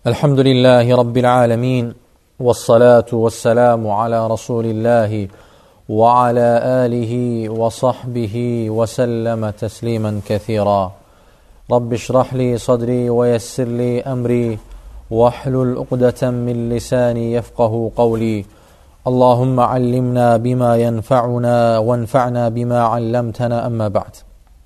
Elhamdülillahi Rabbil alemin. Vessalatu vesselamu ala Resulillahi ve ala alihi ve sahbihi ve selleme teslimen kethira. Rabbi şrahli sadri ve yessirli emri ve ahlul uqdeten min lisani yefqahu qavli. Allahümme allimna bima yenfa'una ve enfa'na bima allamtana amma ba'd.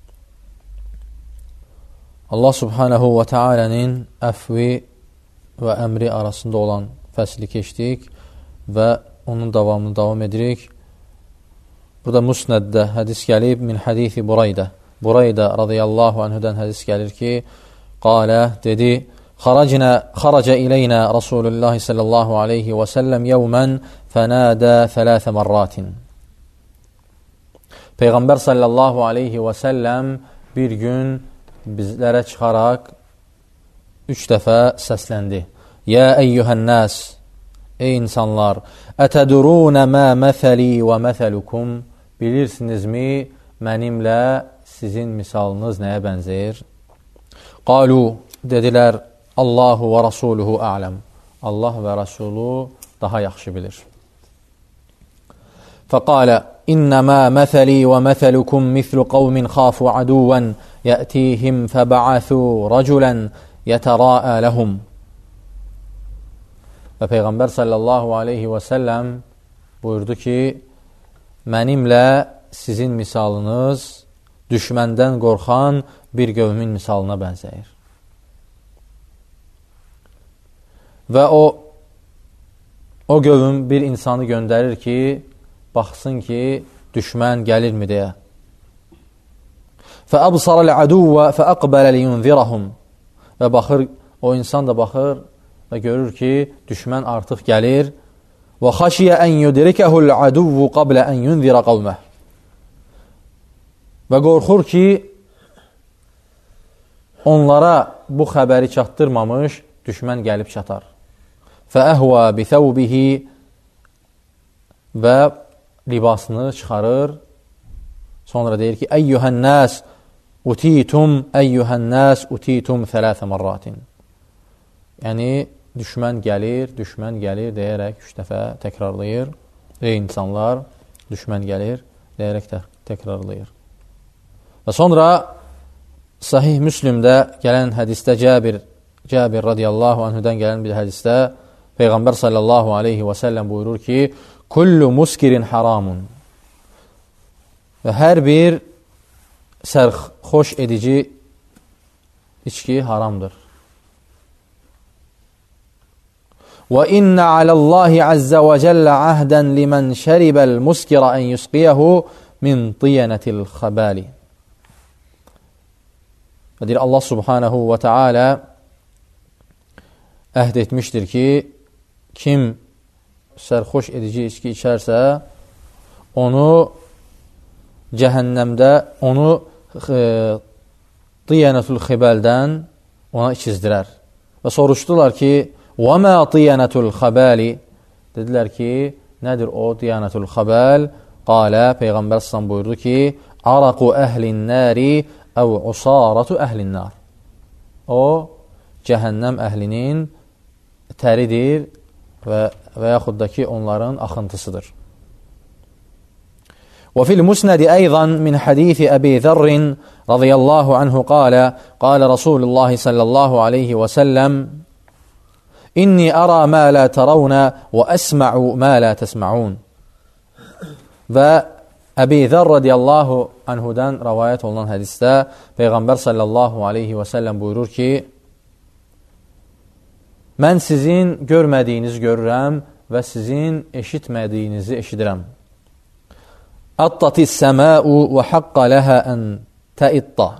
Allah subhanahu ve teala'nın əfvi və əmri arasında olan fəsli keçdik və onun davamını davam edirik. Burada Musnəddə hədis gəlib min hədisi Burayda. Burayda radiyallahu anhudan hədis gəlir ki, qalə, dedi, xaraca ileynə Rasulullah sallallahu aleyhi və səlləm yevmən fənədə thələthə mərratin. Peyğəmbər sallallahu aleyhi və səlləm bir gün bizlərə çıxaraq 3 dəfə səsləndi. Yə əyyuhən-nəs, ey insanlar, ətədurunə mə məsəli və məsəlukum, bilirsinizmi, mənimlə sizin misalınız nəyə bənzəyir? Qalu, dedilər, Allahu və Rasuluhu a'ləm. Allah və Rasulu daha yaxşı bilir. Fəqalə, İnnəmə məsəli və məsəlukum mislu qavmin xafu aduvən yətihim fəbə'athu rəculən yətərəə ləhum. Və Peyğəmbər sallallahu aleyhi və səlləm buyurdu ki, mənimlə sizin misalınız düşməndən qorxan bir qövmin misalına bənzəyir. Və o qövm bir insanı göndərir ki, baxsın ki, düşmən gəlirmi deyə. فَأَبْصَرَ الْعَدُوَّ فَأَقْبَلَ لِيُنْذِرَهُمْ. Və baxır, o insan da baxır və görür ki, düşmən artıq gəlir. وَخَشِيَ أَنْ يُدْرِكَهُ الْعَدُوُّ قَبْلَ أَنْ يُنْذِرَ قَوْمَهُ. Və qorxur ki, onlara bu xəbəri çatdırmamış, düşmən gəlib çatar. فَأَهْوَى بِثَوْبِهِ. Və libasını çıxarır. Sonra deyir ki, Əyyuhən-nəs utitum thələthə mərratin. Yəni, düşmən gəlir deyərək 3 dəfə təkrarlayır. Ey insanlar, düşmən gəlir deyərək təkrarlayır. Və sonra Sahih Müslimdə gələn hədisdə Cabir radiyallahu anhudan gələn bir hədisdə Peyğəmbər sallallahu aleyhi və səlləm buyurur ki, Kullu muskirin haramun. Və hər bir sərxoş edici içki haramdır. Və inna aləllahi əzzə və cəllə əhdən limən şəribəl muskira ən yusqiyahu min tiyanətil xəbəli. Və deyir, Allah subhanahu və teala əhd etmişdir ki, kim sərxoş edici içki içərsə, onu cəhənnəmdə, onu tiyanətul xibəldən ona içizdirər. Və soruşdular ki, وَمَا طِيَنَةُ الْخَبَالِ. Dedilər ki, nədir o tiyanətul xəbəl? Qalə, Peyğəmbər s.ə.v buyurdu ki, Araqu əhlin nəri əv usaratu əhlin nar. O, cəhənnəm əhlinin təridir və yaxud da ki, onların axıntısıdır. وفي المسند أيضا من حديث أبي ذر رضي الله عنه قال رسول الله صلى الله عليه وسلم إني أرى ما لا ترون وأسمع ما لا تسمعون. Və Əbi Zər radiyallahu anhudan rəvayət olunan hədisdə Peyğəmbər sallallahu aleyhi və səlləm buyurur ki, mən sizin görmədiyinizi görürəm və sizin eşitmədiyinizi eşidirəm. Əttatis səməu və haqqa ləhə ən təitta.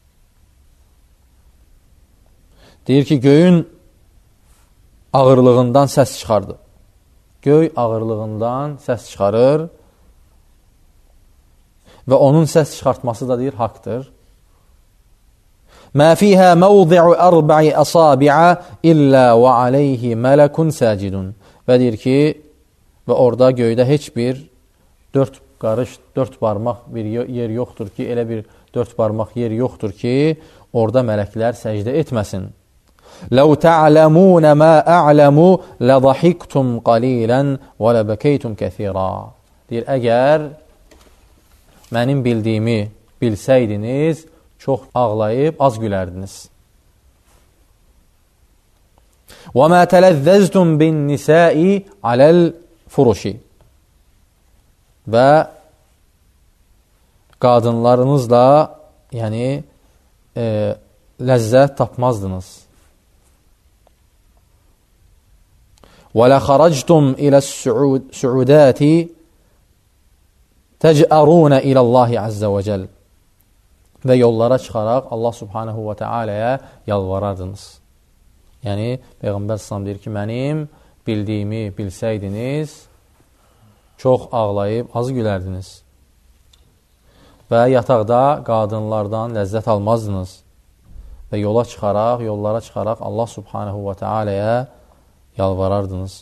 Deyir ki, göyün ağırlığından səs çıxardı. Göy ağırlığından səs çıxarır və onun səs çıxartması da deyir, haqdır. Mə fiyhə məvdi'u ərbə'i əsabi'a illə və aleyhi mələkun səcidun. Və deyir ki, və orada göydə heç bir 4 barmaq bir yer yoxdur ki, elə bir 4 barmaq yer yoxdur ki, orada mələklər səcdə etməsin. لَوْ تَعْلَمُونَ مَا أَعْلَمُ لَضَحِكْتُمْ قَلِيلًا وَلَبَكَيْتُمْ كَثِيرًا. Deyir, əgər mənim bildiyimi bilsəydiniz, çox ağlayıb, az gülərdiniz. وَمَا تَلَذَّزْتُمْ بِالنِّسَاءِ عَلَى الْفُرُشِ. Və qadınlarınızla, yəni, ləzzət tapmazdınız. وَلَخَرَجْتُمْ إِلَى السُّعُودَاتِ تَجْأَرُونَ إِلَى اللّٰهِ عَزَّ وَجَلْ. Və yollara çıxaraq Allah subhanahu və teala'ya yalvarardınız. Yəni, Peyğəmbər s.ə.v deyir ki, mənim bildiyimi bilsəydiniz, çox ağlayıb, az gülərdiniz. Və yataqda qadınlardan ləzzət almazdınız. Və yollara çıxaraq Allah subhanahu və teala'ya yalvarardınız.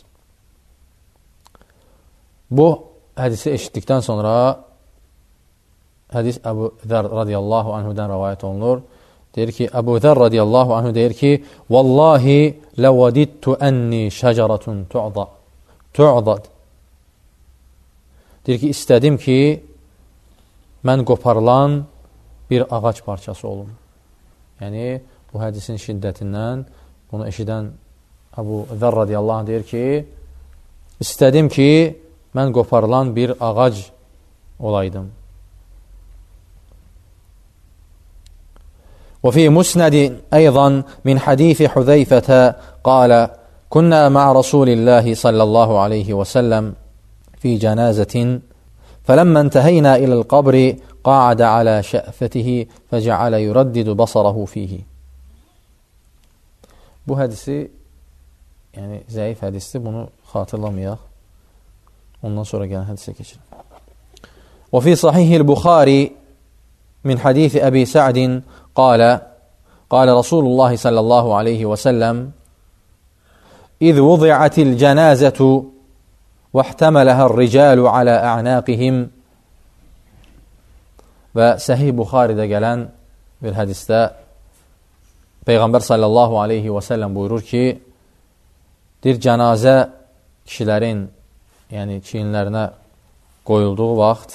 Bu hədisi eşitdikdən sonra hədis Əbu Zər radiyallahu anhudan rəvayət olunur. Deyir ki, Əbu Zər radiyallahu anhu deyir ki, Vallahi ləvədidtu ənni şəcəratun tu'dad. Deyir ki, istədim ki, mən qoparılan bir ağac parçası olum. Yəni, bu hədisin şiddətindən bunu eşidən Əbu Zər radiyallahu anh deyir ki, istədim ki, mən qoparılan bir ağac olaydım. وفي مسند أيضا من حديث حذيفة قال كنا مع رسول الله صلى الله عليه وسلم في جنازة فلما انتهينا إلى القبر قعد على شأفته فجعل يردد بصره فيه. Bu hədisi, yəni zəif hədisdir, bunu xatırlamayaq. Ondan sonra gələn hədisə keçirin. وفي صحيح البخاري من حديث أبي سعد قال رسول الله صلى الله عليه وسلم إذ وضعت الجنازة واحتملها الرجال على أعناقهم. Və Səhih Buxaridə gələn bir hədisdə Peyğəmbər sallallahu aleyhi və səlləm buyurur ki, bir cənazə kişilərin, yəni çiyinlərinə qoyulduğu vaxt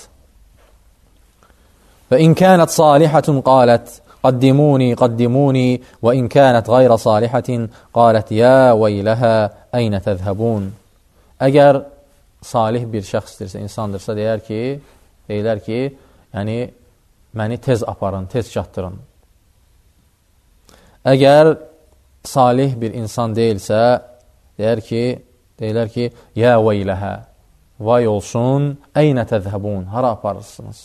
və in kənət salihətun qalət qaddimuni və in kənət qayra salihatin qalət ya veyləhə əynə təzhəbun. Əgər salih bir şəxsdirsə, insandırsa deyilər ki, yəni məni tez aparın, tez çatdırın. Əgər salih bir insan deyilsə, deyilər ki, ya veyləhə, vay olsun, əynə təzhəbun, hara aparırsınız?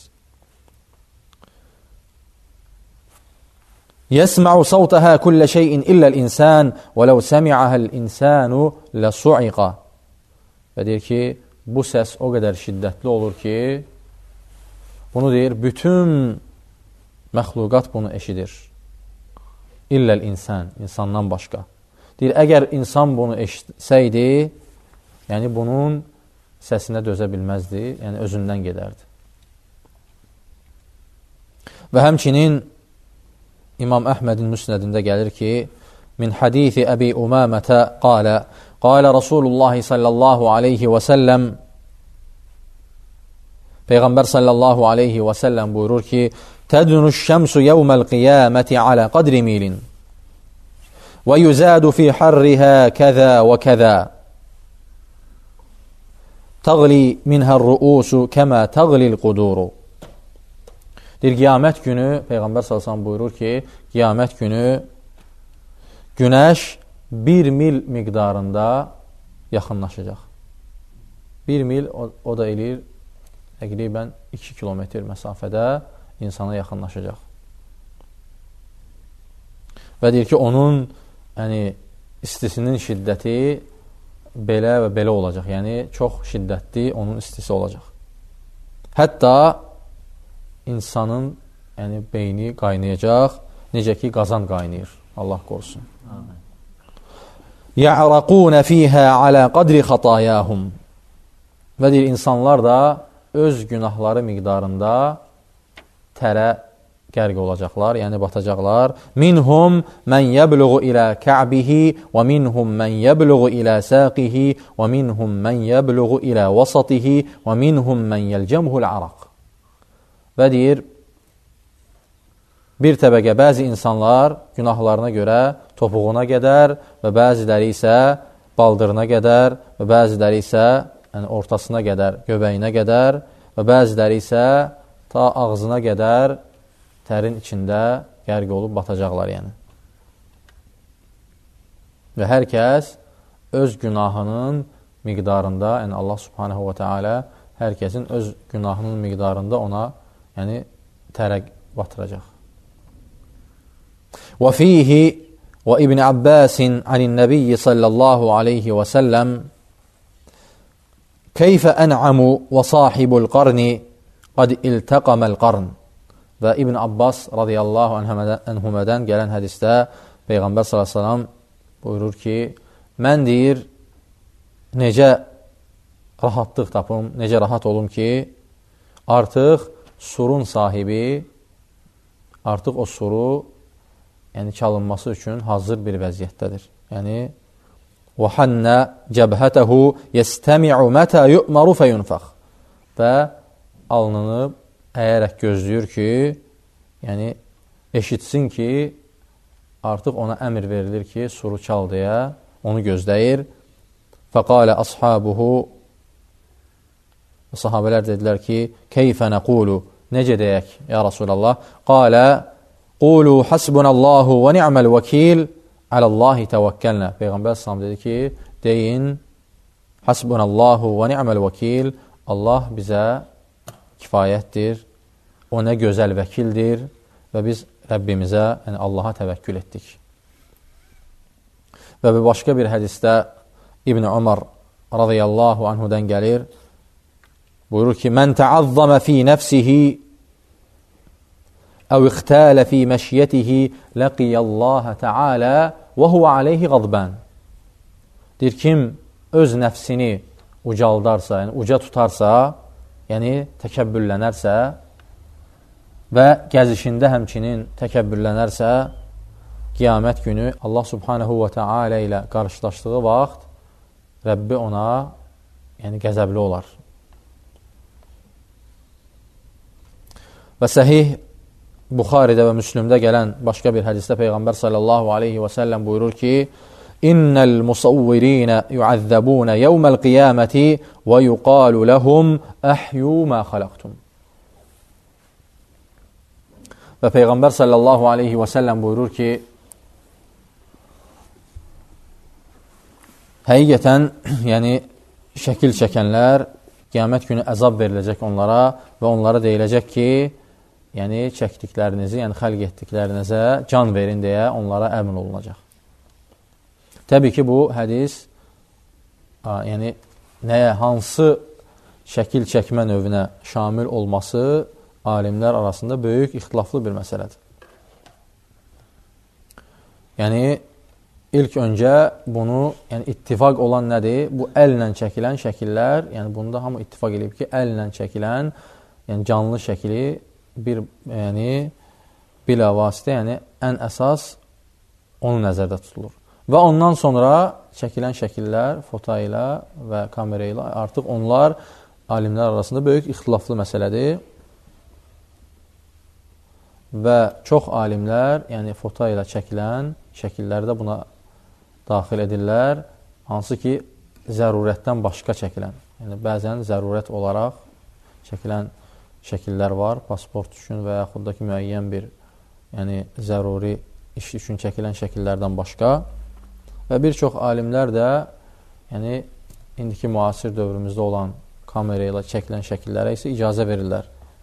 Yəsmə'u savtəhə kullə şeyin illəl insan və ləv səmi'əhəl insanu ləsu'iqa. Və deyir ki, bu səs o qədər şiddətli olur ki, bunu deyir, bütün məxluqat bunu eşidir. İlləl insan, insandan başqa. Deyir, əgər insan bunu eşitsəydi, yəni bunun səsinə dözə bilməzdi, yəni özündən gedərdi. Və həmçinin İmam Əhmədin müsnədində gəlir ki, min hadithi Əbi Umamətə qalə Rasulullah sallallahu aleyhi və səlləm, Peyğəmbər sallallahu aleyhi və səlləm buyurur ki, tədnüş şəmsu yevməl qiyaməti alə qadri milin və yüzədu fi harrihə kəzə və kəzə təğli minhər ruusu kəmə təğlil quduru. Deyir, qiyamət günü, Peyğəmbər sallallahu buyurur ki, qiyamət günü günəş 1 mil miqdarında yaxınlaşacaq. 1 mil o da eləyir təqribən 2 kilometr məsafədə insana yaxınlaşacaq. Və deyir ki, onun istisinin şiddəti belə və belə olacaq. Yəni, çox şiddətli onun istisi olacaq. Hətta insanın beyni qaynayacaq, necə ki, qazan qaynayır. Allah qorusun. Ya'raquna fiha ala qadri xatayahum. Və deyir, insanlar da öz günahları miqdarında tərə qərq olacaqlar, yəni batacaqlar. Minhum mən yəbluğu ilə kə'bihi və minhum mən yəbluğu ilə səqihi və minhum mən yəbluğu ilə vasatihi və minhum mən yəlcəmuhul araq. Və deyir, bir təbəqə bəzi insanlar günahlarına görə topuğuna qədər və bəziləri isə baldırına qədər və bəziləri isə ortasına qədər, göbəyinə qədər və bəziləri isə ta ağzına qədər tərin içində qərq olub batacaqlar yəni. Və hər kəs öz günahının miqdarında, yəni Allah subhanahu wa ta'ala hər kəsin öz günahının miqdarında ona yəni tərə batıracaq. Və fihi və İbn Abbasin anin-nəbiyyi sallallahu aleyhi və səlləm keyfə ən'amu və sahibul qarni qad iltəqaməl qarn. Və İbn Abbas radiyallahu anhumədən gələn hədisdə Peyğəmbər sallallahu aleyhi ve sellem buyurur ki, mən deyir, necə rahatlıq tapım, necə rahat olum ki, artıq surun sahibi, artıq o suru yəni çalınması üçün hazır bir vəziyyətdədir. Yəni, وَحَنَّ جَبْهَتَهُ يَسْتَمِعُ مَتَى يُؤْمَرُ فَيُنْفَخ. Və alnını əyərək gözləyir ki, yəni eşitsin ki, artıq ona əmr verilir ki, suru çal deyə, onu gözləyir. فَقَالَ أَصْحَابُهُ. Sahabələr dedilər ki, كَيْفَ نَقُولُ. Necə deyək, ya Rasulallah? قَالَ قُولُوا حَسْبُنَ اللّٰهُ وَنِعْمَ الْوَكِيلِ عَلَى اللّٰهِ تَوَكَّلْنَا. Peyğəmbər s.ə.v dedi ki, deyin, حَسْبُنَ اللّٰهُ وَنِعْمَ الْوَكِيلِ. Allah bizə kifayətdir, o nə gözəl vəkildir və biz Rəbbimizə, yəni Allaha təvəkkül etdik. Və bir başqa bir hədisdə İbn Ömər radiyallahu anhudan gəlir, buyurur ki, mən təazzamə fi nəfsihi əv ixtələ fi məşiyyətihi ləqiyyəllaha təalə və huvə aleyhi qadbən. Deyir, kim öz nəfsini ucaldarsa, yəni uca tutarsa, yəni təkəbbürlənərsə və gəzişində həmçinin təkəbbürlənərsə, qiyamət günü Allah subhanahu və teala ilə qarşılaşdığı vaxt Rəbbi ona yəni qəzəbli olar. Və səhih Buxaridə və Müslümdə gələn başqa bir hədisdə Peyğəmbər sallallahu aleyhi və səlləm buyurur ki, İnnəl musavvirinə yuəzzəbunə yevməl qiyaməti və yuqalu ləhum əhyu mə xaləqtum. Və Peyğəmbər sallallahu aleyhi və səlləm buyurur ki, həqiqətən, yəni şəkil çəkənlər qiyamət günü əzab veriləcək onlara və onlara deyiləcək ki, yəni çəkdiklərinizi, yəni xəlq etdiklərinizə can verin deyə onlara əmr olunacaq. Təbii ki, bu hədis yəni nəyə, hansı şəkil çəkmə növünə şamil olması alimlər arasında böyük ixtilaflı bir məsələdir. Yəni, ilk öncə bunu, yəni ittifaq olan nədir? Bu əllə çəkilən şəkillər, yəni bunda hamı ittifaq edib ki, əllə çəkilən, yəni canlı şəkili bir, yəni bilavasitə, yəni ən əsas onu nəzərdə tutulur. Və ondan sonra çəkilən şəkillər foto ilə və kamera ilə artıq onlar alimlər arasında böyük ixtilaflı məsələdir. Və çox alimlər, yəni foto ilə çəkilən şəkilləri də buna daxil edirlər, hansı ki, zərurətdən başqa çəkilən. Yəni, bəzən zərurət olaraq çəkilən şəkillər var, pasport üçün və yaxud da ki, müəyyən bir yəni, zəruri iş üçün çəkilən şəkillərdən başqa. Və bir çox alimlər də yəni, indiki müasir dövrümüzdə olan kamera ilə çəkilən şəkillərə isə icazə verirlər.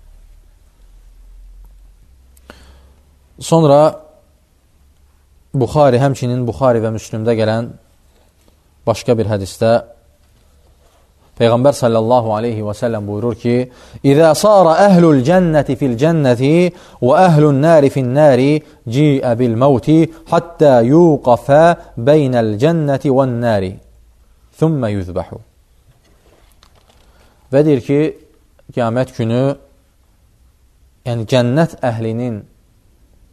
Sonra Buxari, həmçinin Buxari və Müslümdə gələn başqa bir hədisdə Peyğəmbər sallallahu aleyhi və səlləm buyurur ki, İzə sara əhlul cənnəti fil cənnəti və əhlun nəri fin nəri ciə bil məvti hattə yuqafə beynəl cənnəti və nəri thümmə yüzbəhu. Və deyir ki, qiyamət günü yəni cənnət əhlinin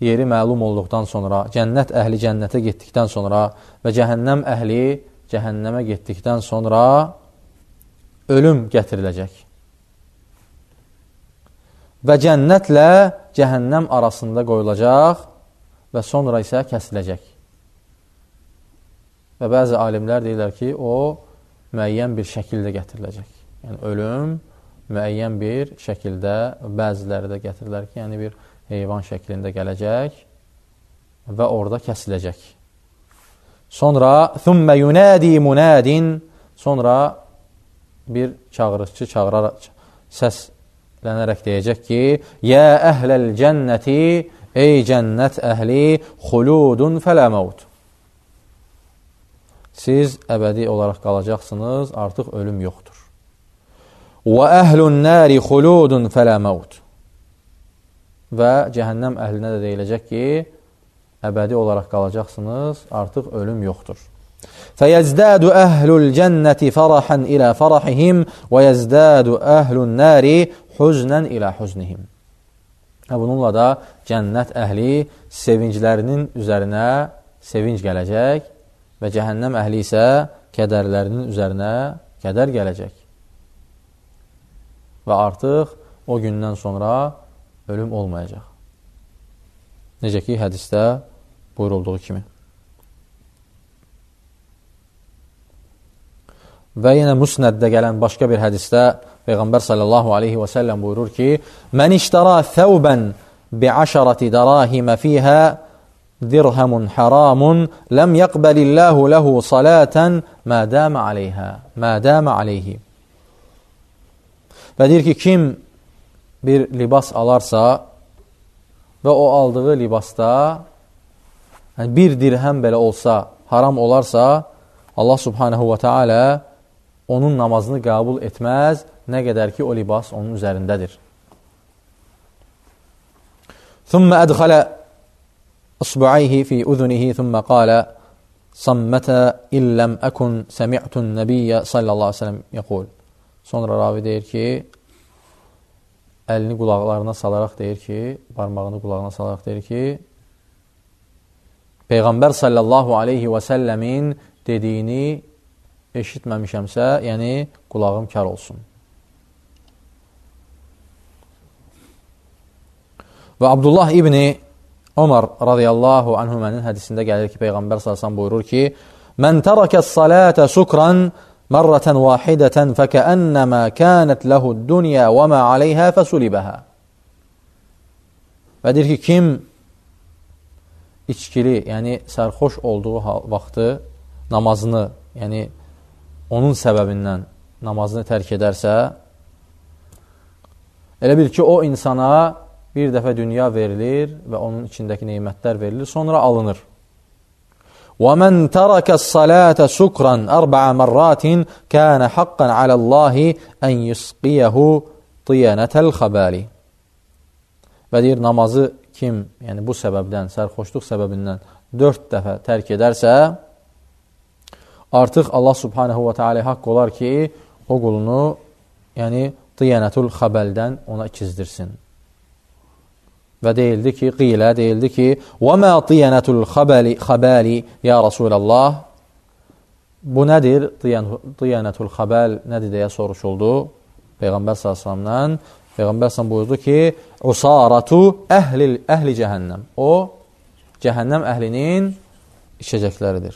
yeri məlum olduqdan sonra, cənnət əhli cənnətə getdikdən sonra və cəhənnəm əhli cəhənnəmə getdikdən sonra ölüm gətiriləcək. Və cənnətlə cəhənnəm arasında qoyulacaq və sonra isə kəsiləcək. Və bəzi alimlər deyirlər ki, o müəyyən bir şəkildə gətiriləcək. Yəni, ölüm müəyyən bir şəkildə, bəziləri də gətirirlər ki, yəni bir heyvan şəklində gələcək və orada kəsiləcək. Sonra thumma yunadi munadin, sonra bir çağırışçı çağıraraq səslənərək deyəcək ki, ya əhləl cənnəti, ey cənnət əhli, xuludun fələ məvd. Siz əbədi olaraq qalacaqsınız, artıq ölüm yoxdur. Və əhlun nəri xuludun fələ məvd. Və cəhənnəm əhlinə də deyiləcək ki, əbədi olaraq qalacaqsınız, artıq ölüm yoxdur. Fəyəzdədu əhlul cənnəti fərəxən ilə fərəhihim və yəzdədu əhlun nəri huznən ilə huznihim. Bununla da cənnət əhli sevinclərinin üzərinə sevinc gələcək və cəhənnəm əhli isə kədərlərinin üzərinə kədər gələcək. Və artıq o gündən sonra ölüm olmayacaq. Necə ki, hədisdə buyurulduğu kimi. Və yenə Musnəddə gələn başqa bir hədisdə Peyğəmbər sallallahu aleyhi və səlləm buyurur ki, Mən iştara thəvbən bi'aşarati darahimə fiyhə dirhəmun haramun ləm yəqbəlilləhu ləhu salətən mədəmə aleyhi. Və deyir ki, kim bir libas alarsa və o aldığı libasda bir dirhəm belə olsa, haram olarsa, Allah subhanehu və teala onun namazını qəbul etməz, nə qədər ki, o libas onun üzərindədir. ثُمَّ أَدْخَلَ أصبعيه في أذنه ثم قال صمت إن لم أكن سمعت النبي صلى الله عليه وسلم يقول. Sonra ravi deyir ki, əlini qulaqlarına salaraq deyir ki, barmağını qulağına salaraq deyir ki, Peyğəmbər sallallahu aleyhi və səlləmin dediyini eşitməmişəmsə, yəni qulağım kar olsun. Və Abdullah İbni Ömər radiyallahu anhumənin hədisində gəlir ki, Peyğəmbər sallallahu buyurur ki, Mən tərəkəs salətə sukran mərrətən vahidətən fəkəənnəmə kənət ləhud dünya və mə aleyhə fəsulibəhə. Və deyir ki, kim içkili, yəni sərxoş olduğu vaxtı namazını, yəni onun səbəbindən namazını tərk edərsə, elə bil ki, o insana bir dəfə dünya verilir və onun içindəki neymətlər verilir, sonra alınır. وَمَنْ تَرَكَ الصَّلَاةَ سُكْرًا أَرْبَعَ مَرَّاتٍ كَانَ حَقًّا عَلَى اللّٰهِ أَنْ يُسْقِيَهُ طِيَنَةَ الْخَبَالِ. Və deyir, namazı kim, yəni bu səbəbdən, sərxoşluq səbəbindən 4 dəfə tərk edərsə, artıq Allah subhanehu və teala haqq olar ki, o qulunu, yəni tiyanətul xəbəldən ona ikizdirsin. Və deyildi ki, qilə deyildi ki, وَمَا طِيَنَةُ الْخَبَالِ ya Rasulallah. Bu nədir? Tiyanətul xəbəl nədir deyə soruşuldu Peyğəmbər s.ə.v-dən. Peyğəmbər s.ə.v buyurdu ki, Usaratu əhli cəhənnəm. O, cəhənnəm əhlinin içəcəkləridir.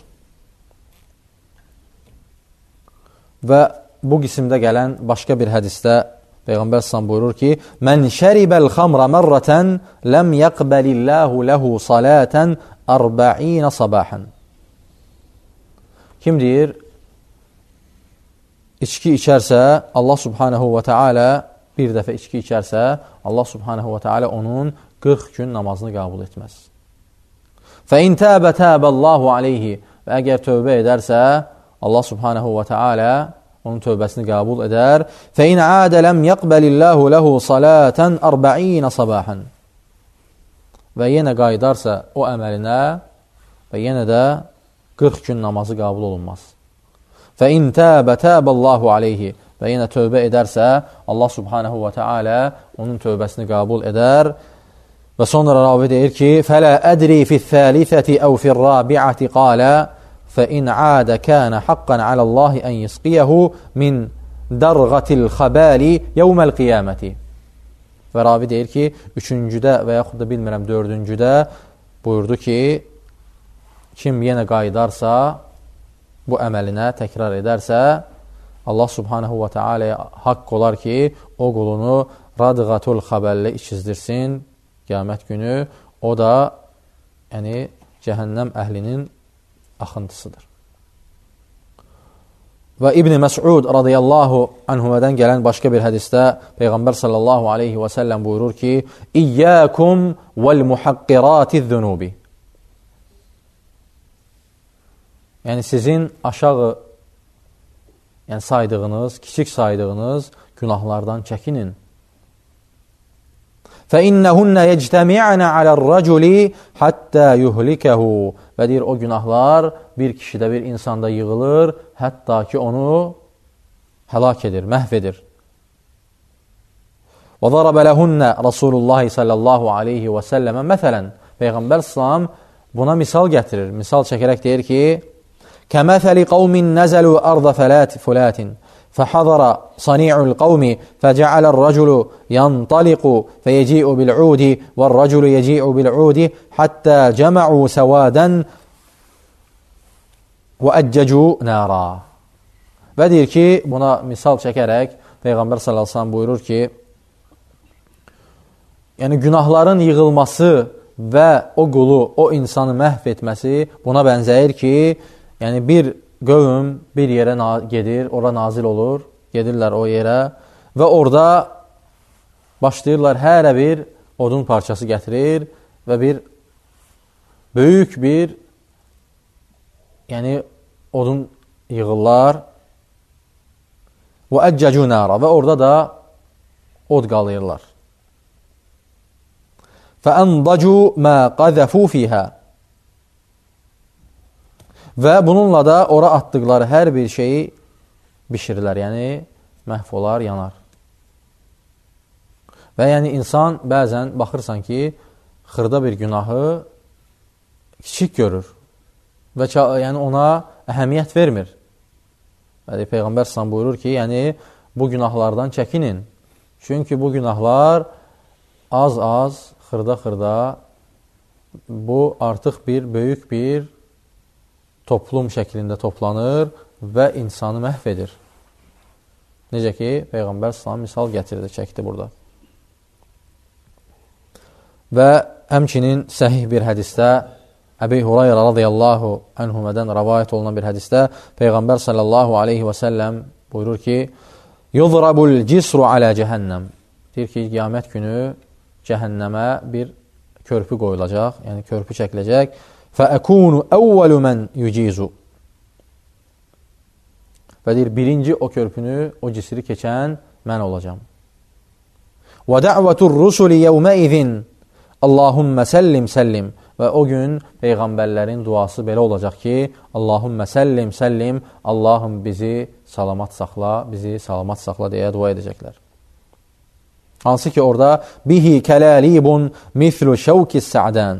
Və bu qismdə gələn başqa bir hədisdə Peyğəmbər s.ə.v buyurur ki, Mən şəribəl xamra mərrətən ləm yəqbəlilləhu ləhu salətən 40 sabahən. Kim deyir, içki içərsə, Allah subhanehu və teala bir dəfə içki içərsə, Allah subhanehu və teala onun 40 gün namazını qəbul etməz. Fəin təbə təbəllahu aleyhi. Və əgər tövbə edərsə, Allah subhanehu və teala onun tövbəsini qəbul edər. فَاِنْ عَادَ لَمْ يَقْبَلِ اللّٰهُ لَهُ صَلَاةً 40 صَبَاحًا. Və yenə qaydarsa o əməlinə və yenə də 40 gün namazı qəbul olunmaz. فَاِنْ تَابَ تَابَ اللّٰهُ عَلَيْهِ. Və yenə tövbə edərsə Allah subhanehu və teala onun tövbəsini qəbul edər. Və sonra ravi deyir ki, فَلَا أَدْرِي فِي الثَّالِثَةِ أَوْ فِي الرَّابِعَةِ قَالَ فَإِنْ عَادَ كَانَ حَقًّا عَلَى اللّٰهِ أَنْ يَسْقِيَهُ مِنْ دَرْغَةِ الْخَبَالِ يَوْمَ الْقِيَامَةِ. Və ravi deyir ki, üçüncüdə və yaxud da bilmirəm, dördüncüdə buyurdu ki, kim yenə qayıdarsa, bu əməlinə təkrar edərsə, Allah subhanahu wa ta'ala haqq olar ki, o qulunu radğatul xəbəllə ikizdirsin qiyamət günü. O da yəni, cəhənnəm əhlinin axıntısıdır. Və İbn Məs'ud radiyallahu anhumədən gələn başqa bir hədisdə Peyğəmbər sallallahu aleyhi və səlləm buyurur ki, İyyəkum vəl-muhaqqiratiz-zunubi. Yəni sizin aşağı saydığınız, kiçik saydığınız günahlardan çəkinin. فَإِنَّهُنَّ يَجْتَمِعَنَ عَلَى الرَّجُلِ حَتَّى يُهْلِكَهُ. Və deyir, o günahlar bir kişidə, bir insanda yığılır, hətta ki onu həlak edir, məhv edir. وَضَرَبَ لَهُنَّ رَسُولُ اللّٰهِ sallallahu aleyhi və səlləmə məsələn. Peyğəmbər sallam buna misal gətirir. Misal çəkərək deyir ki, كَمَثَلِ قَوْمٍ نَزَلُوا أَرْضَ فُلَاتٍ فحضر صنيع القوم فجعل الرجل ينطلق فيجيء بالعود والرجل يجيء بالعود حتى جمعوا سوادا وأججوا نارا. Və deyir ki, buna misal çəkərək Peyğəmbər sallallahu əleyhi və səlləm buyurur ki, yəni günahların yığılması və o qulu, o insanı məhv etməsi buna bənzəyir ki, yəni bir qövm bir yerə gedir, ora nazil olur, gedirlər o yerə və orada başlayırlar hərə bir odun parçası gətirir və bir böyük bir yəni odun yığırlar və əccacu nara və orada da od qalıyırlar. Fəəndacu mə qazəfu fiyhə. Və bununla da ora atdıqları hər bir şeyi bişirirlər, yəni məhv olar, yanar. Və yəni insan bəzən baxırsan ki, xırda bir günahı kiçik görür və yəni ona əhəmiyyət vermir. Və Peyğəmbər sallallahu buyurur ki, yəni bu günahlardan çəkinin. Çünki bu günahlar az-az, xırda-xırda bu artıq bir böyük bir toplum şəklində toplanır və insanı məhv edir. Necə ki, Peyğəmbər sallallahu misal gətirdi, çəkdi burada. Və həmçinin səhih bir hədisdə Əbi Hurayra radiyallahu anhumədən rəvayət olunan bir hədisdə Peyğəmbər sallallahu aleyhi və səlləm buyurur ki, Yuzrabul cisru alə cəhənnəm. Deyir ki, qiyamət günü cəhənnəmə bir körpü qoyulacaq, yəni körpü çəkiləcək. فَأَكُونُ أَوَّلُ مَنْ يُجِيزُ. Və deyir, birinci o körpünü, o cisri keçən mən olacam. وَدَعْوَةُ الرُّسُلِ يَوْمَئِذٍ اللّٰهُمَّ سَلِّمْ سَلِّمْ. Və o gün Peyğəmbərlərin duası belə olacaq ki, Allahümmə səllim, səllim, Allahım bizi salamat saxla, bizi salamat saxla deyə dua edəcəklər. Hansı ki, orada bihi kəlalibun mithlu şəvkis sa'dən.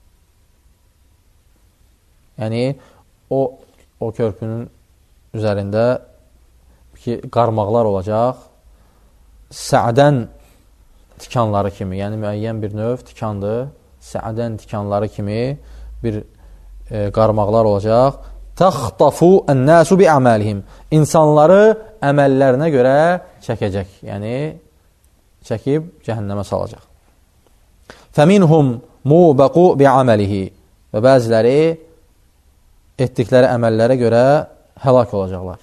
Yəni, o körpünün üzərində qarmaqlar olacaq, sə'dən tikanları kimi, yəni müəyyən bir növ tikandır, sə'dən tikanları kimi bir qarmaqlar olacaq. Təxtafu ən-nəsu bi'əməlihim. İnsanları əməllərinə görə çəkəcək, yəni çəkib cəhənnəmə salacaq. Fəminhum mubəqu bi'əməlihi. Və bəziləri etdikləri əməllərə görə həlak olacaqlar.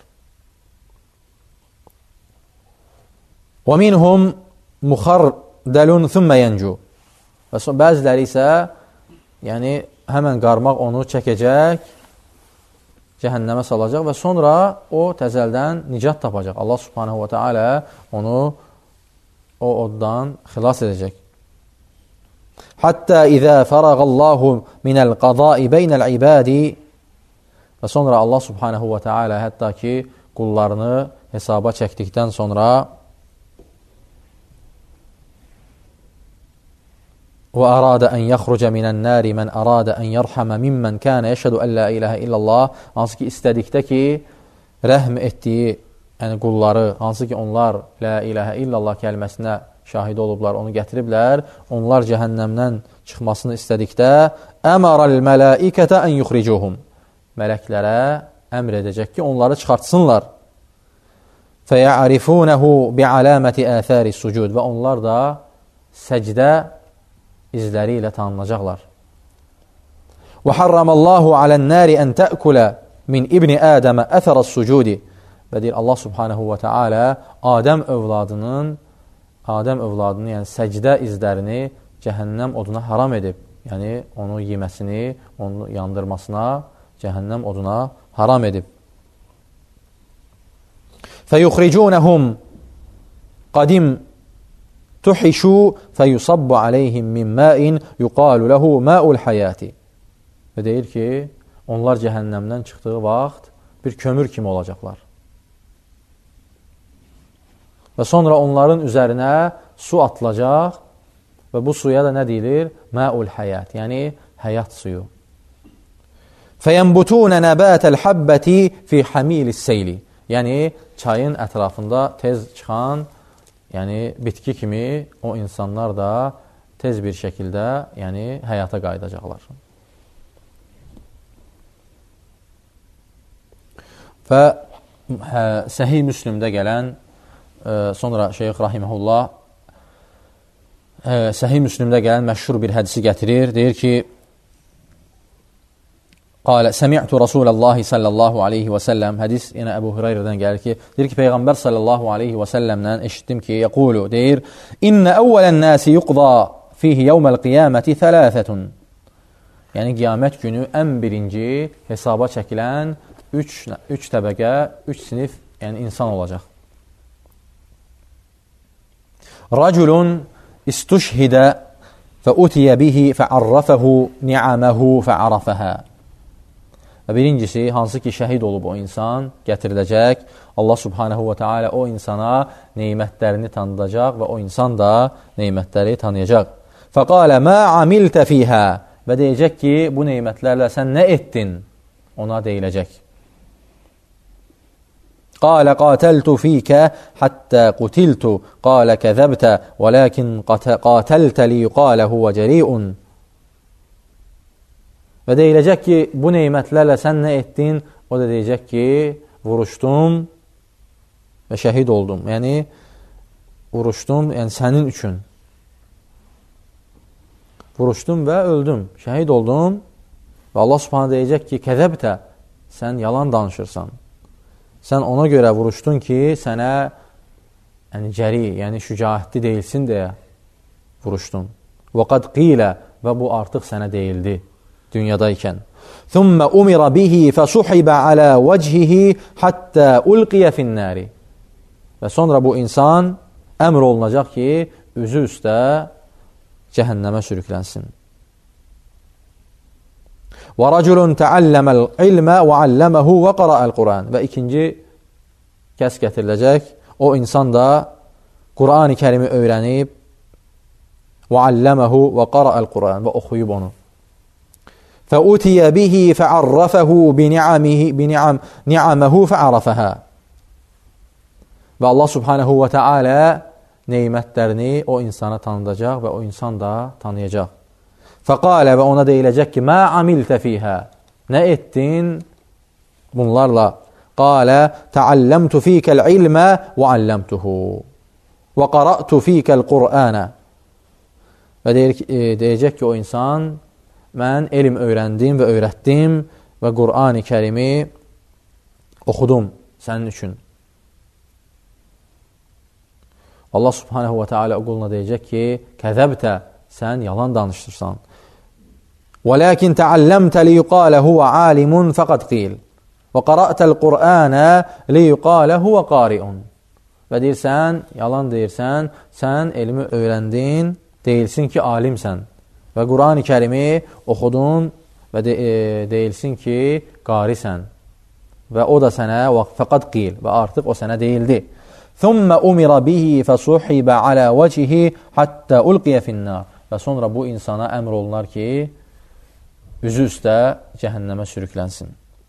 Və minhum muxardəlun thümmə yəncu. Və bəziləri isə yəni həmən qarmaq onu çəkəcək, cəhənnəmə salacaq və sonra o təzəldən nicat tapacaq. Allah subhanahu wa ta'ala onu o oddan xilas edəcək. Hatta izə fərəqəllahu minəl qadai beynəl ibadi. Və sonra Allah subhanahu wa ta'ala hətta ki qullarını hesaba çəkdikdən sonra və əradə ən yəxrucə minən nəri mən əradə ən yərhəmə mimmən kənə yəşhədu ən la iləhə illallah, hansı ki istədikdə ki rəhm etdiyi yəni qulları, hansı ki onlar la iləhə illallah kəlməsinə şahid olublar, onu gətiriblər, onlar cəhənnəmdən çıxmasını istədikdə əməral mələikətə ən yuxricuhum, mələklərə əmr edəcək ki onları çıxartsınlar. Fəyə'rifunəhu bi'aləməti əthəri sucud, və onlar da səcdə izləri ilə tanınacaqlar. Və harramallahu alən-nəri ən tə'kulə min ibni Ədəmə əthərəs sucudi, və deyir Allah subhanahu wa ta'ala Adəm övladının yəni səcdə izlərini cəhənnəm oduna haram edib. Yəni onu yeməsini, onu yandırmasına cəhənnəm oduna haram edib. Fəyuxricunəhum qadim tuhişu fəyusabbu aleyhim min məin yuqalu ləhu məul həyati. Və deyir ki, onlar cəhənnəmdən çıxdığı vaxt bir kömür kimi olacaqlar. Və sonra onların üzərinə su atılacaq və bu suya da nə deyilir? Məul həyat, yəni həyat suyu. Fəyənbutunə nəbətəl həbbəti fi həmilis seyli, yəni çayın ətrafında tez çıxan, yəni bitki kimi o insanlar da tez bir şəkildə yəni həyata qayıdacaqlar. Və Səhih Müslimdə gələn, sonra Şeyx Rahiməhullah Səhih Müslimdə gələn məşhur bir hədisi gətirir. Deyir ki, qalə, səmi'tu Rasulallahi sallallahu aleyhi və səlləm, hədis yenə Əbu Hüreyrədən gəlir ki, deyir ki, Peyğəmbər sallallahu aleyhi və səlləmdən eşitdim ki, yəqulu, deyir, İnnə əvvələn nəsi yuqda fihi yevməl qiyaməti thələthətun. Yəni, qiyamət günü ən birinci hesaba çəkilən üç təbəqə, üç sinif, yəni insan olacaq. Raculun istuşhidə və utiyə bihi fəarrafəhu ni'aməhu fəarafəhə. Və birincisi, hansı ki şəhid olub o insan gətiriləcək, Allah subhanahu wa ta'ala o insana neymətlərini tanıdacaq və o insan da neymətləri tanıyacaq. Fəqalə mə amiltə fiyhə, və deyəcək ki, bu neymətlərlə sən nə etdin? Ona deyiləcək. Qalə qatəltu fikə həttə qutiltu, qalə kəzəbtə, və ləkin qatəltə li qalə huvə cəriun. Və deyiləcək ki, bu neymətlərlə sən nə etdin? O da deyəcək ki, vuruşdum və şəhid oldum. Yəni, vuruşdum, yəni sənin üçün. Vuruşdum və öldüm, şəhid oldum və Allah subhanahu deyəcək ki, kəzəbtə, sən yalan danışırsan. Sən ona görə vuruşdun ki, sənə yəni cəri, yəni şücaətli deyilsin deyə vuruşdun. Və qad qilə, və bu artıq sənə deyildi dünyadaykən. Thumma umira bihi fasuhibə alə vəchihi hattə ulqiyə finnəri. Və sonra bu insan əmr olunacaq ki, üzü üstə cəhənnəmə sürüklənsin. Və raculun təalləməl ilmə və alləməhu və qara'əl Quran. Və ikinci kəs gətiriləcək, o insan da Qur'an-ı Kərimi öyrənib və alləməhu və qara'əl Quran və oxuyub onu. Fəutiyə bihi fəarrafəhu ni'aməhu fəarafəhə. Və Allah subhanahu və teala neymətlərini o insana tanıdacaq və o insan da tanıyacaq. Fəqalə, və ona deyiləcək ki, mə amiltə fiyhə, nə etdin bunlarla? Qalə, təalləmtu fikəl ilmə və alləmtuhu və qara'tu fikəl Qur'anə. Və deyəcək ki, o insan, mən elm öyrəndim və öyrətdim və Qur'an-ı Kərimi oxudum sənin üçün. Allah subhanahu və teala o quluna deyəcək ki, kəzəbtə, sən yalan danışırsan. وَلَكِنْ تَعَلَّمْتَ لِيُقَالَ هُوَ عَالِمٌ فَقَدْ قِيلٌ وَقَرَأْتَ الْقُرْآنَ لِيُقَالَ هُوَ قَارِئٌ. Və deyirsən, yalan deyirsən, sən elmi öyrəndin, deyilsin ki, alimsən. Və Qur'an-ı Kərimi oxudun və deyilsin ki, qarisən. Və o da sənə fəqad qil, və artıq o sənə deyildi. ثُمَّ أُمِرَ بِهِ فَصُحِبَ عَلَى وَجْهِهِ حَتَّى أُلْقِيَ فِي النَّارِ. və sonra bu insana əmr olunar ki, üzü üstə cəhənnəmə sürüklənsin.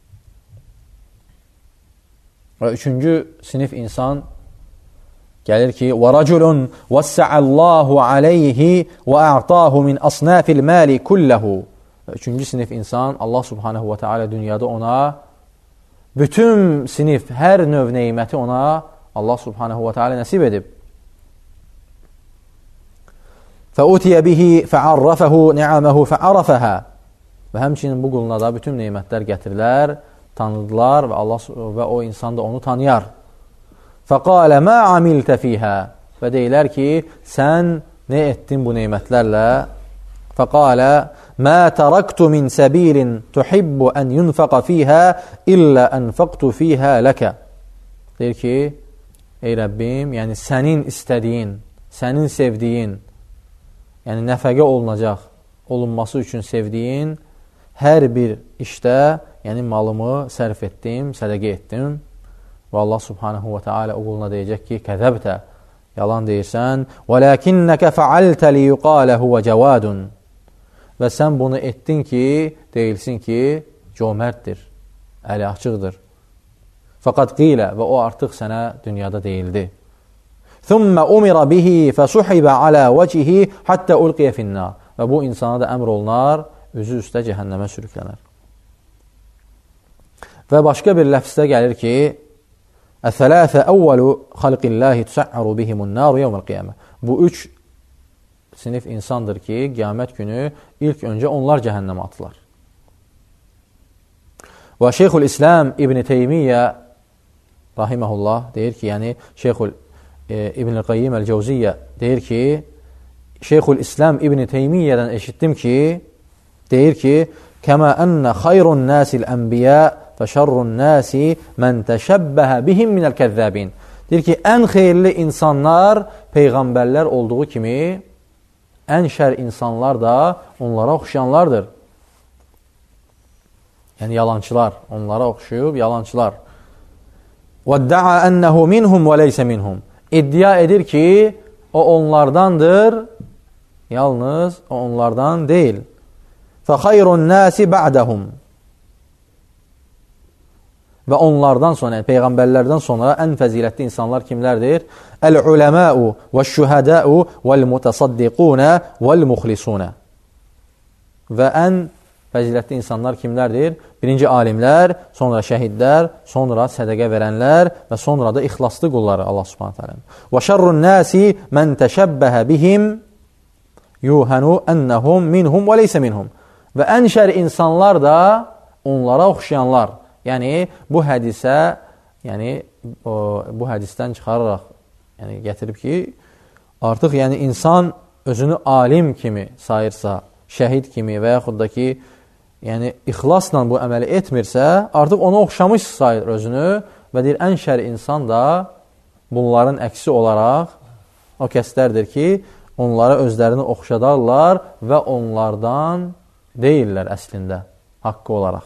Və üçüncü sinif insan gəlir ki, وَرَجُلٌ وَسَّعَ اللّٰهُ عَلَيْهِ وَاَعْطَاهُ مِنْ أَصْنَافِ الْمَالِ كُلَّهُ. Üçüncü sinif insan, Allah subhanehu və teala dünyada ona bütün sinif, hər növ neyməti ona Allah subhanehu və teala nəsib edib. فَأُتِيَ بِهِ فَعَرَّفَهُ نِعَمَهُ فَعَرَفَهَا. Və həmçinin bu quluna da bütün neymətlər gətirilər, tanıdılar və o insan da onu tanıyar. فَقَالَ مَا عَمِلْتَ فِيهَا. Və deyilər ki, sən nə etdin bu neymətlərlə? فَقَالَ مَا تَرَكْتُ مِنْ سَبِيلٍ تُحِبُّ أَنْ يُنْفَقَ فِيهَا إِلَّا أَنْفَقْتُ فِيهَا لَكَ. Deyir ki, ey Rəbbim, yəni sənin istədiyin, sənin sevdiyin, yəni nəfəqə olunması üçün sevdiyin hər bir işdə, yəni malımı sərf etdim, sədəqə etdim. Və Allah subhanahu və teala oğluna deyəcək ki, kəzəbtə, yalan deyirsən. وَلَكِنَّكَ فَعَلْتَ لِيُقَالَ هُوَ جَوَادٌ. Və sən bunu etdin ki, deyilsin ki, cömərtdir, əli açıqdır. Fəqad qilə, və o artıq sənə dünyada deyildi. ثُمَّ أُمِرَ بِهِ فَسُحِبَ عَلَى وَجِهِ حَتَّى أُلْقِيَ فِي النَّارِ. Və bu insana da əmr olunar, üzü üstə cəhənnəmə sürüklənər. Və başqa bir ləfsdə gəlir ki, Əs-sələsə əvvəlu xalqilləhi tüsə'əru bihimun naru yevməl qiyamə. Bu üç sinif insandır ki, qiyamət günü ilk öncə onlar cəhənnəmə atılar. Və Şeyxul İslam İbn-i Teymiyyə rahiməhullah deyir ki, yəni Şeyxul İbn-i Qayyim Əl-Cəvziyyə deyir ki, Şeyxul İslam İbn-i Teymiyyədən eşitdim ki, deyir ki, kəmə ənnə xayrun nəsil ənbiyə fəşərrun nəsi mən təşəbbəhə bihim minəl kəzzəbin. Deyir ki, ən xeyirli insanlar peyğəmbərlər olduğu kimi, ən şər insanlar da onlara oxşayanlardır. Yəni yalancılar, onlara oxşuyub yalancılar. وَدَّعَى أَنَّهُ مِنْهُمْ وَلَيْسَ مِنْهُمْ. İddia edir ki, o onlardandır, yalnız o onlardan deyil. فَخَيْرُ النَّاسِ بَعْدَهُمْ. Və onlardan sonra, yəni peyğəmbərlərdən sonra ən fəzilətli insanlar kimlərdir? Əl-uləməu və-şühədəu vəl-mutasaddiqunə vəl-muxlisunə. Və ən fəzilətli insanlar kimlərdir? Birinci alimlər, sonra şəhidlər, sonra sədəqə verənlər və sonra da ixlaslı qulları Allah subhanət hələ. Və şərrun nəsi mən təşəbbəhə bihim yuhənu ennəhum minhum və leysə minhum. Və ən şər insanlar da onlara oxşayanlar. Yəni bu hədisə, yəni bu hədisdən çıxararaq, yəni gətirib ki, artıq yəni insan özünü alim kimi sayırsa, şəhid kimi və yaxud da ki, yəni ixlasla bu əməli etmirsə, artıq ona oxşamış sayır özünü və deyir, ən şər insan da bunların əksi olaraq o kəslərdir ki, onlara özlərini oxşadarlar və onlardan deyirlər əslində, haqqı olaraq.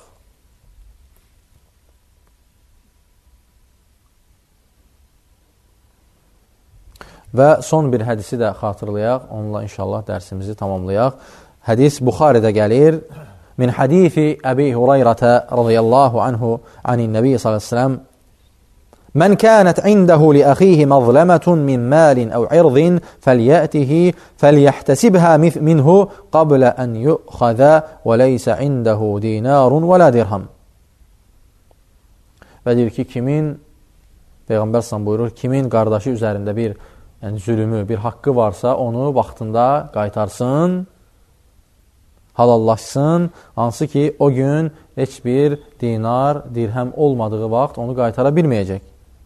Və son bir hədisi də xatırlayaq, onunla inşallah dərsimizi tamamlayaq. Hədis Buxaridə gəlir. Min hadifi Əbi Hurayrətə radiyallahu anhu anin Nəbi sallallahu aleyhi ve sellem Mən kənət indəhu li əxihi məzləmətun min məlin əv irdin fəlyətihi fəlyəhtəsibhə minhu qablə ən yuxəzə və leysə indəhu dinarun və la dirham. Və deyir ki, kimin, Peyğəmbər sallallahu buyurur, kimin qardaşı üzərində bir yəni zülümü, bir haqqı varsa, onu vaxtında qaytarsın, halallaşsın, hansı ki, o gün heç bir dinar, dirhəm olmadığı vaxt onu qaytara bilməyəcək.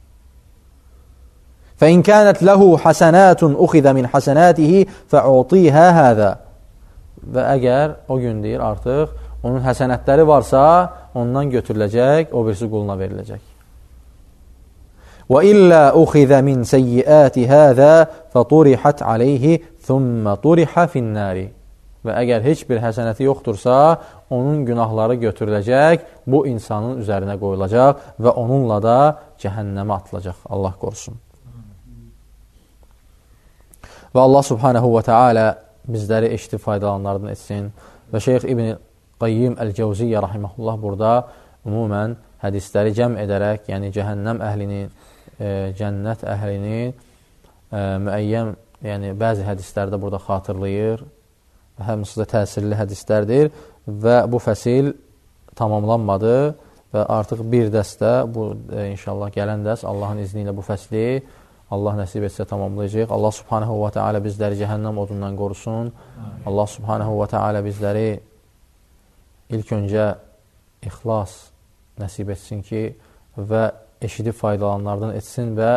فَإِنْ كَانَتْ لَهُ حَسَنَاتٌ أُخِذَ مِنْ حَسَنَاتِهِ فَعُطِيهَا هَذَا. Və əgər o gün deyir artıq, onun həsənətləri varsa, ondan götürüləcək, o birisi quluna veriləcək. وَإِلَّا أُخِذَ مِنْ سَيِّئَاتِ هَذَا فَطُرِحَتْ عَلَيْهِ ثُمَّ طُرِحَ فِي النَّارِ. Və əgər heç bir həsənəti yoxdursa, onun günahları götürüləcək, bu insanın üzərinə qoyulacaq və onunla da cəhənnəmə atılacaq. Allah qorusun. Və Allah subhanahu və teala bizləri eşitib faydalanlardan etsin. Və Şeyx İbn Qayyim Əl-Cəvziyyə rahiməhullah burada ümumən hədisləri cəm edərək, yəni cəhənnəm əhlinin, cənnət əhlinin müəyyən, yəni bəzi hədislərdə burada xatırlayır. Hamısı da təsirli hədislərdir və bu fəsil tamamlanmadı və artıq bir dəstə, bu inşallah gələn dərs Allahın izni ilə bu fəsli Allah nəsib etsə tamamlayacaq. Allah subhanahu wa ta'ala bizləri cəhənnəm odundan qorusun. Allah subhanahu wa ta'ala bizləri ilk öncə ixlas nəsib etsin ki, və eşidib faydalanlardan etsin və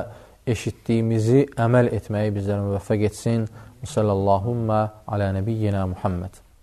eşitdiyimizi əməl etməyi bizlərə müvəffəq etsin. Sallallahu alə nəbiyyina Muhammed.